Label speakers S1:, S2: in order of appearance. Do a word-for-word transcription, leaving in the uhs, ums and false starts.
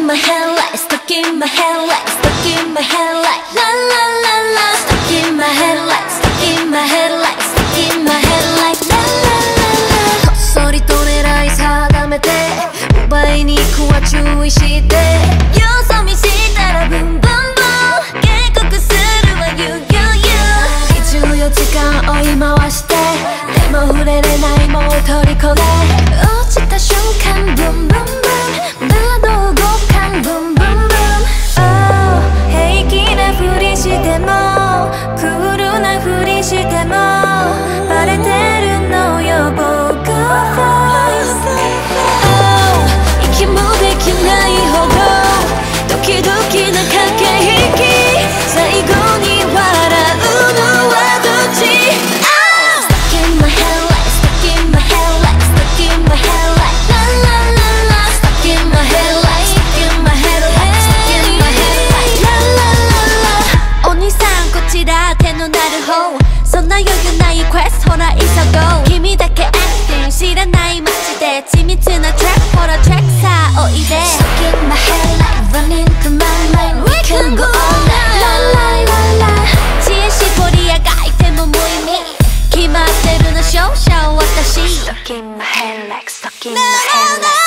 S1: in my head like stuck in my head like stuck in my head like la la la la stuck in my head like stuck in my head like stuck in my head like la la la la こっそりと狙い定めて奪いに行くは注意してよそ見したらブンブンブン警告するわ You You You にじゅうよじかん追い回してでも触れれないもう虜で落ちた瞬間ブンブンブン窓動かんブンブンブン Oh 平気なふりしてもクールなふりしてもバレてるのよ僕は Oh 息もできないほどドキドキな駆け引き最後に笑うのはどっち Oh stuck in my head like stuck in my head like stuck in my head like la la la la stuck in my head like stuck in my head like stuck in my head like la la la la お兄さんこちら手のなる方そんな余裕ないクエストほら急ごう君だけアクティング知らない街で緻密なトラックほらトラックさあおいで Stuck in my head like running through my mind We can go all night La la la la 知恵絞りあがいても無意味決まってるの勝者私 Stuck in my head like stuck in my head like